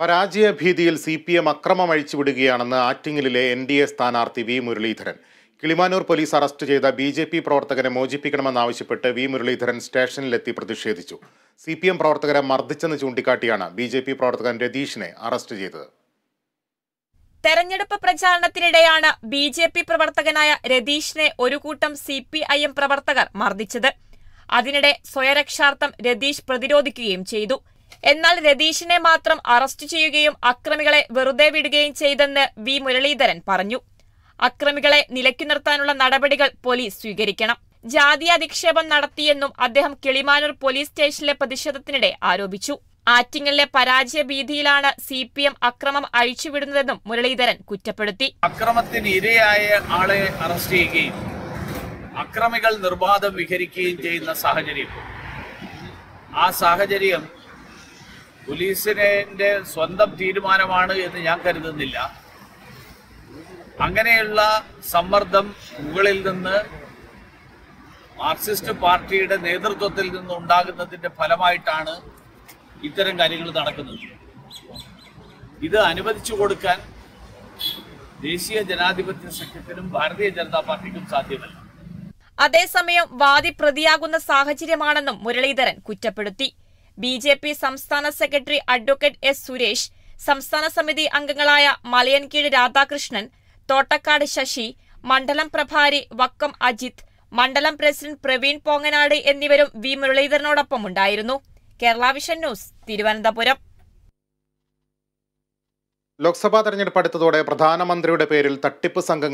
പരാജയഭീതിയിൽ CPM അക്രമം അഴിച്ചുവിടുകയാണെന്ന് ആറ്റിങ്ങലിലെ NDA സ്ഥാനാർത്ഥി V Muraleedharan. Kilimanoor police arrest ചെയ്ത BJP പ്രവർത്തകനെ മോചിപ്പിക്കണമെന്നാവശ്യപ്പെട്ട് വി മുരളീധരൻ സ്റ്റേഷനിലെത്തി പ്രതിഷേധിച്ചു. CPM പ്രവർത്തകരെ മർദ്ദിച്ചെന്ന് ചൂണ്ടിക്കാട്ടിയാണ് BJP പ്രവർത്തകൻ രതീഷിനെ അറസ്റ്റ് ചെയ്തത്. തെരഞ്ഞെടുപ്പ് പ്രചാരണത്തിനിടെയാണ് BJP പ്രവർത്തകനായ രതീഷിനെ ഒരു കൂട്ടം CPIM പ്രവർത്തകർ മർദ്ദിച്ചത്. അതിനിടെ സ്വയരക്ഷാർത്ഥം രതീഷ് പ്രതിരോധിക്കുകയും ചെയ്തു. എന്നാൽ രതീഷിനെ മാത്രം അറസ്റ്റ് ചെയ്യുകയും അക്രമികളെ വെറുതെ വിടുകയും ചെയ്തെന്ന് വി മുരളീധരൻ പറഞ്ഞു. അക്രമികളെ നിലയ്ക്കു നിർത്താനുള്ള നടപടികൾ പോലീസ് സ്വീകരിക്കണം. ജാതീയ അധിക്ഷേപം നടത്തിയെന്നും അദ്ദേഹം കിളിമാനൂർ പോലീസ് സ്റ്റേഷനിലെ പ്രതിഷേധത്തിനിടെ ആരോപിച്ചു. ആറ്റിങ്ങലിലെ പരാജയ ഭീതിയിലാണ് CPM അക്രമം അഴിച്ചുവിടുന്നതെന്നും മുരളീധരൻ കുറ്റപ്പെടുത്തി. അക്രമത്തിന് ഇരയായ ആളെ അറസ്റ്റ് ചെയ്യുകയും അക്രമികൾ നിർബാധം വിഹരിക്കുകയും ചെയ്യുന്ന സാഹചര്യം, ആ സാഹചര്യം പോലീസിന്റെ സ്വന്തം തീരുമാനമാണ് എന്ന് ഞാൻ കരുതുന്നില്ല. അങ്ങനെയുള്ള സമ്മർദ്ദം മുകളിൽ നിന്ന് മാർക്സിസ്റ്റ് പാർട്ടിയുടെ നേതൃത്വത്തിൽ നിന്ന് ഉണ്ടാകുന്നതിന്റെ ഫലമായിട്ടാണ് ഇത്തരം കാര്യങ്ങൾ നടക്കുന്നത്. ഇത് അനുവദിച്ചു കൊടുക്കാൻ ദേശീയ ജനാധിപത്യ സഖ്യത്തിനും ഭാരതീയ ജനതാ പാർട്ടിക്കും സാധ്യമല്ല. അതേസമയം വാദി പ്രതിയാകുന്ന സാഹചര്യമാണെന്നും മുരളീധരൻ കുറ്റപ്പെടുത്തി. BJP സംസ്ഥാന സെക്രട്ടറി അഡ്വക്കേറ്റ് S. സുരേഷ്, സംസ്ഥാന സമിതി അംഗങ്ങളായ മലയൻകീഴ് രാധാകൃഷ്ണൻ, തോട്ടക്കാട് ശശി, മണ്ഡലം പ്രഭാരി വക്കം അജിത്, മണ്ഡലം പ്രസിഡന്റ് പ്രവീൺ പോങ്ങനാട് എന്നിവരും വി മുരളീധരനോടൊപ്പം ഉണ്ടായിരുന്നു. Kerala vision news, Thiruvananthapuram. ലോക്സഭാ തെരഞ്ഞെടുപ്പ് അടുത്തതോടെ പ്രധാനമന്ത്രിയുടെ പേരിൽ തട്ടിപ്പ് സംഘങ്ങൾ